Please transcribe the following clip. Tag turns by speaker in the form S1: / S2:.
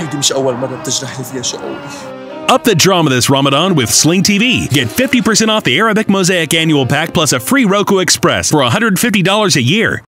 S1: هيدي مش أول مرة بتجرح لي فيها شعوري.
S2: Up the drama this Ramadan with Sling TV. Get 50% off the Arabic Mosaic Annual Pack plus a free Roku Express for $150 a year.